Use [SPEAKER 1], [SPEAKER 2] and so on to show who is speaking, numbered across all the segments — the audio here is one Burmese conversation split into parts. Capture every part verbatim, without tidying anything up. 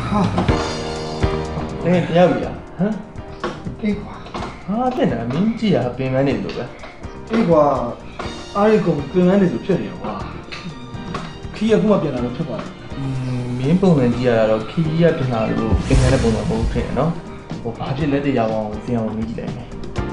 [SPEAKER 1] 哎，要不要？嗯，
[SPEAKER 2] 给挂。
[SPEAKER 1] 啊，这哪名字啊？平安的路呗。
[SPEAKER 2] 给挂，阿里讲平安的路漂亮哇。起也kuma变了都漂亮。
[SPEAKER 1] 嗯，民部门底下咯，起也变了路，平安的部门不偏喏。我怕是来得要往这样名字来没。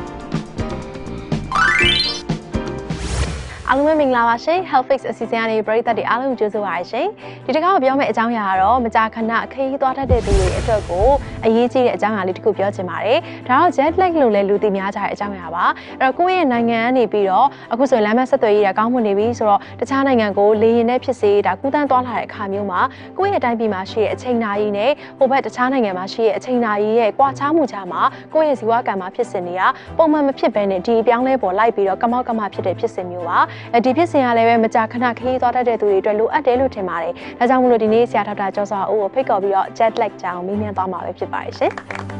[SPEAKER 3] အားလုံးပဲမင်္ဂလာပါရှင် Health Fix အစီအစဉ်လေးပရိသတ်တွေအားလုံးကြိုဆိုပါရရှင်ဒီတစ်ခါပြောမယ့်အကြောင်းအရာကတော့မကြာခဏခရီးသွားတတ်တဲ့သူတွေအတွက်ကိုအရေးကြီးတဲ့အကြောင်းအရာလေးတစ်ခုပြောချင်ပါတယ်ဒါတော့ jet lag လို့လည်းလူသိများကြတဲ့အကြောင်းအရာပါအဲ့တော့ကိုယ့်ရဲ့နိုင်ငံကနေပြီးတော့အခုဆိုရင်လမ်းမဆက်သွယ်ရေးကကောင်းမွန်နေပြီဆိုတော့တခြားနိုင်ငံကိုလေယာဉ်နဲ့ဖြစ်စေဒါကူးတန်းသွားလာတဲ့အခါမျိုးမှာကိုယ့်ရဲ့အတိုင်းပြည်မှာရှိတဲ့အချိန်နာရီနဲ့ဟိုဘက်တခြားနိုင်ငံမှာရှိတဲ့အချိန်နာရီရဲ့ကွာခြားမှုကြားမှာကိုယ့်ရဲ့ဇီဝကံမှာဖြစ်စဉ်နေတာပုံမှန်မဖြစ်ဘဲနဲ့ဒီအပြောင်းလဲပေါ်လိုက်ပြီးတော့ကမောက်ကမဖြစ်တဲ့ဖြစ်စဉ်မျိုးပါဒီဖြစ်စဉ်ကလည်းပဲမကြာခဏခရီးသွားတတ်တဲ့သူတွေအတွက်လိုအပ်တယ်လို့ထင်ပါတယ်။ဒါကြောင့်မို့လို့ဒီနေ့ဆရာဒေါက်တာကျော်စွာဦးကိုဖိတ်ခေါ်ပြီးတော့ jet lag ကြောင်းမေးမြန်းသွားမှာပဲဖြစ်ပါတယ်ရှင်။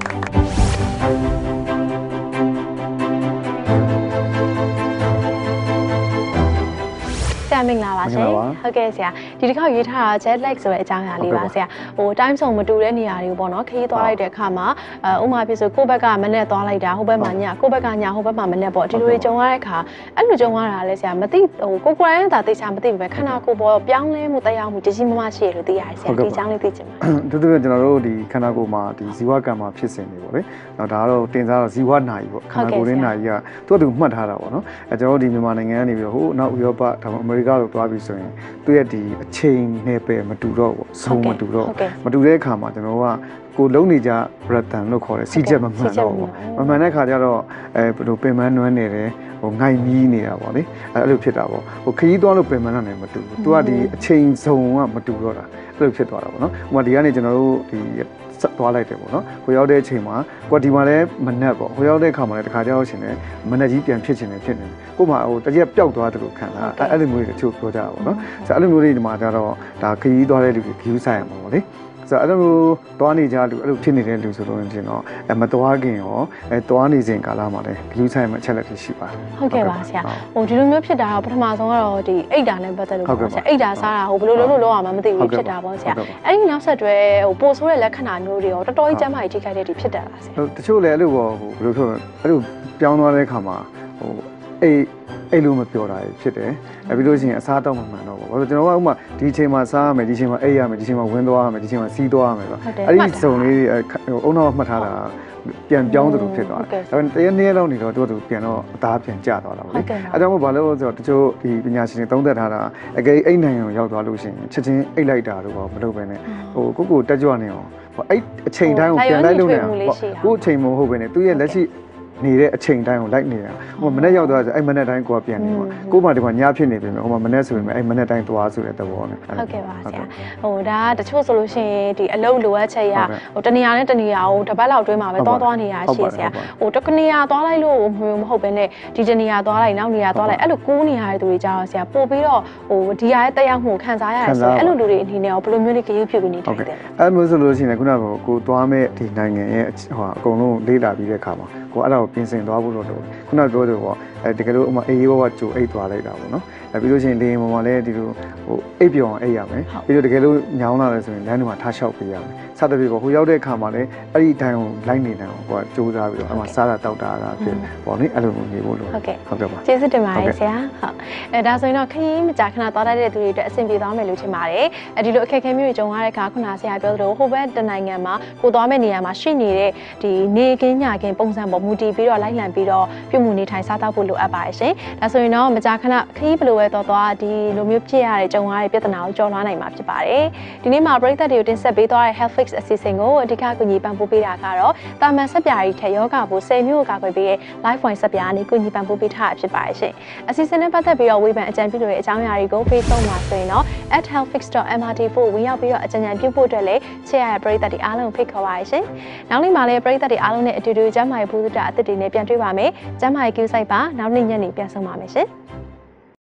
[SPEAKER 3] ဆရာမင်္ဂလာပါရှင်ဟုတ်ကဲ့ဆရာဒီတစ်ခါရွေးထားတာ jet lag ဆိုတဲ့အကြောင်းအရာလေးပါဆရာဟို time zone မတူတဲ့နေရာတွေကိုပေါ့နော်ခရီးသွားလိုက်တဲ့အခါမှာအဥမာဖြစ်ဆိုကိုယ့်ဘက်ကမနဲ့သွားလိုက်တာဟိုဘက်မှာညကိုယ့်ဘက်ကညဟိုဘက်မှာမနဲ့ပေါ့ဒီလိုတွေကြုံရတဲ့အခါအဲ့လိုကြုံရတာလဲဆရာမသိဟိုကိုကိုယ်တိုင်သာသိချာမသိဘူးပဲခန္ဓာကိုယ်ပေါ်ပြောင်းလဲမှုတရားမှုကြီးကြီးမားမားရှိရလို့သိရတယ်ဆရာဒီအကြောင်းလေးသိချင်ပါတယ်
[SPEAKER 4] တူတူကျွန်တော်တို့ဒီခန္ဓာကိုယ်မှာဒီဇီဝကံမှာဖြစ်စဉ်တွေပေါ့လေနော်ဒါကတော့တင်စားတော့ဇီဝနာရီပေါ့ခန္ဓာကိုယ်ရင်းနာရီကသူ့အတူမှတ်ထားတာပေါ့နော်အဲကျွန်တော်တို့ဒီမြန်မာနိုင်ငံကနေပြီးတော့ဟိုနောက်ဥရောပဒါမှအမေရိကလို့သွားပြီးဆိုရင်သူ့ရဲ့ဒီအချိန်နဲ့ပဲမတူတော့ဘူးဇုံမတူတော့မတူတဲ့အခါမှာကျွန်တော်ကကိုလုံးနေကြ breathing လို့ခေါ်တယ်စီချက်မမှန်တော့ဘူးမမှန်တဲ့အခါကျတော့အဲဘယ်လိုပင်ပန်းနွမ်းနေတယ်ဟိုငိုက်မီးနေတာပေါ့လေအဲအဲ့လိုဖြစ်တာပေါ့ဟိုခရီးသွားလို့ပင်ပန်းတာနဲ့မတူဘူးသူကဒီအချိန်ဇုံကမတူတော့တာအဲ့လိုဖြစ်သွားတာပေါ့နော်ဟိုမှာဒီကနေကျွန်တော်တို့ဒီဆက်သွားလိုက်တယ်ပေါ့နော်ဟိုရောက်တဲ့အချိန်မှာကိုဒီမှာလည်းမနှက်ပေါ့ဟိုရောက်တဲ့အခါမှာလည်းတခါကြောက်ရှင်လည်းမနှက်ကြီးပြန်ဖြစ်ချင်တယ်ဖြစ်နေတယ်ကိုမှဟိုတရက်ပျောက်သွားတယ်လို့ခံတာအဲ့လိုမျိုးတွေတချို့ပြောကြတာပေါ့နော်ဆိုတော့အဲ့လိုမျိုးတွေဒီမှာကျတော့ဒါခရီးသွားတဲ့လူတွေ view ဆိုင်ရမှာပေါ့လေဆိုတော့အဲ့လိုသွားနေကြလူအဲ့လိုဖြစ်နေတဲ့လူဆိုလို့ရင်တော့အဲမသွားခင်ရောအဲသွားနေစဉ်ကာလမှာလည်း view ဆိုင်မှာအချက်လက်တွေရှိပါတယ်
[SPEAKER 3] ဟုတ်ကဲ့ပါဆရာဟိုဒီလိုမျိုးဖြစ်တာတော့ပထမဆုံးကတော့ဒီအိတ်တာနဲ့ပတ်သက်လို့ပေါ့ဆရာအိတ်တာစားတာဟိုဘယ်လိုလုပ်လို့လောက်အောင်မသိဘူးဖြစ်တာပေါ့ဆရာအဲ့ဒီနောက်ဆက်တွဲဟိုပို့ဆိုးတဲ့လက္ခဏာမျိုးတွေရောတော်တော်ကြီးကျန်းမာရေးထိခိုက်တဲ့တွေဖြစ်တယ်လားဆရာ
[SPEAKER 4] တချို့လည်းအဲ့လိုပေါ့ဟိုဘယ်လိုပြောအဲ့လိုပြောင်းသွားတဲ့အခါမှာဟိုအိတ်အဲ့လိုမပြောတာဖြစ်တယ်အဲပြီးလို့ရှိရင်အစားတောက်မှမှန်တော့ပေါ့ဘာလို့ကျွန်တော်ကဥမာဒီအချိန်မှာစားရမယ်ဒီအချိန်မှာအိတ်ရမယ်ဒီအချိန်မှာဝင်းသွားရမယ်ဒီအချိန်မှာစီးသွားရမယ်ဆိုတော့အဲ့ဒီစုံလေးအုံနောက်မှတ်ထားတာပြန်ပြောင်းသလိုဖြစ်သွားတယ်ဒါပေမဲ့တရက်နေ့လောက်နေတော့သူတို့ပြန်တော့အသားပြန်ကျသွားတာပေါ့လေအဲကြောင့်မို့ဘာလို့ဆိုတော့တချို့ဒီပညာရှင်တွေသုံးသပ်ထားတာအကယ်အိတ်နိုင်ငံကိုရောက်သွားလို့ရှိရင်ချက်ချင်းအိတ်လိုက်တာတော့မလုပ်ဘဲနဲ့ဟိုကိုကိုတက်ကြွနေအောင်ဟိုအဲ့အချိန်တိုင်းကိုပြန်လိုက်လို့နေအောင်ကိုအချိန်မဟုတ်ဘဲနဲ့သူရဲ့လက်ရှိနေတဲ့အချိန်တိုင်းကိုလိုက်နေတာဟိုမနေ့ရောက်သွားဆိုအဲ့မနေ့တိုင်းကိုကပြန်နေမှာကို့မှာဒီမှာညဖြစ်နေပြီဟိုမှာမနေ့ဆိုရင်အဲ့မနေ့တိုင်းသွားဆိုတဲ့သဘောနဲ့
[SPEAKER 3] ဟုတ်ကဲ့ပါဆရာဟိုဒါတချို့ဆိုလို့ရှိရင်ဒီအလုပ်လိုအပ်ချက်ရဟိုတနေရာနဲ့တနေရာကိုတစ်ပတ်လောက်တွင်းမှာပဲသွားသွားနေရရှိဆရာဟိုတနေရာသွားလိုက်လို့မဟုတ်ဘဲနဲ့ဒီတနေရာသွားလိုက်နောက်နေရာသွားလိုက်အဲ့လိုကူးနေရတဲ့သူတွေကြောက်ဆရာပို့ပြီးတော့ဟိုဒီရရဲ့တက်ရောက်မှုခံစားရတယ်ဆိုရင်အဲ့လိုလူတွေအနေနဲ့ရောဘယ်လိုမျိုးလေးကြည့်ဖြစ်ပြီးနေတယ်
[SPEAKER 4] အဲ့လိုဆိုလို့ရှိရင်ခုနကကိုသွားမဲ့ဒီနိုင်ငံရဲ့ဟိုအကုန်လုံးလေးလာပြီးတဲ့အခါမှာကိုအဲ့ဒါကိုပြင်ဆင်သွားဖို့လို့ခုနပြောတယ်ပေါ့အဲတကယ်လို့အမအေးဘောကကြိုအိတ်သွားလိုက်တာပေါ့နော်အဲပြီးလို့ရှိရင်လေရင်ပေါ်မှာလည်းဒီလိုဟိုအိတ်ပြောင်းအိတ်ရမယ်ပြီးတော့တကယ်လို့ညောင်းလာတယ်ဆိုရင်လမ်းတွေမှာထားလျှောက်ပေးရမယ်စသဖြင့်ပေါ့ဟိုရောက်တဲ့အခါမှာလည်းအဲ့ဒီအတိုင်းကိုလိုက်နေတယ်ကိုကစူးစမ်းပြီးတော့အမစားတာတောက်တာကဖြစ်ပေါ့နိအဲ့လိုမျိုးနေဖို့လို့
[SPEAKER 3] ဟုတ်ကဲ့
[SPEAKER 4] ဟုတ်ကဲ့ပါ
[SPEAKER 3] ကျေးဇူးတင်ပါတယ်ဆရာဟုတ်အဲဒါဆိုရင်တော့ခရီးမကြာခဏသွားတတ်တဲ့သူတွေအတွက်အဆင်ပြေသွားမယ်လို့ထင်ပါတယ်အဲဒီလိုအခက်အခဲမျိုးတွေကြုံရတဲ့အခါခုနဆရာပြောသလိုဟိုဘက်တနိုင်ငံမှာကိုသွားမဲ့နေရာမှာရှိနေတဲ့ဒီနေကင်းညကင်းပုံစံပေါ်မူတည်ပြီးတော့လိုက်လံပြီးတော့ပြုမှုနေထိုင်စားသောက်ဖို့လိုအပ်ပါတယ်ရှင်ဒါဆိုရင်တော့မကြာခဏခရီးဘလိုပဲတော်သွားဒီလိုမျိုးဖြစ်ရတဲ့ကြုံရတဲ့ပြဿနာကိုကျော်လွှားနိုင်မှာဖြစ်ပါတယ်ဒီနေ့မှာပရိသတ်တွေကိုတင်ဆက်ပေးသွားတဲ့ Health Fix အစီအစဉ်ကိုအဓိကကူညီပံ့ပိုးပေးတာကတော့တာမန်ဆက်ပြားကြီးထက်ယောဂပိုး၁၀မျိုးကိုကာကွယ်ပေးတဲ့ Life Point ဆက်ပြားအနေကူညီပံ့ပိုးပေးထားတာဖြစ်ပါတယ်ရှင်အစီအစဉ်နဲ့ပတ်သက်ပြီးတော့ဝေဖန်အကြံပြုလိုတဲ့အကြောင်းအရာတွေကို Facebook မှာဆိုရင်တော့ at health fix dot m r t ဖို့ဝင်ရောက်ပြီးတော့အကြံဉာဏ်ပြုဖို့အတွက်လည်းချစ်ရတဲ့ပရိသတ်တွေအားလုံးဖိတ်ခေါ်ပါရရှင်နောက်နေ့မှာလည်းပရိသတ်တွေအားလုံးနဲ့အတူတူကျန်းမာရေးဘုဒ္ဓအသစ်တွေနဲ့ပြန်တွေ့ပါမယ်ကျန်းမာရေး queue site ပါနောက်နေ့ညနေပြန်ဆုံပါမယ်ရှင်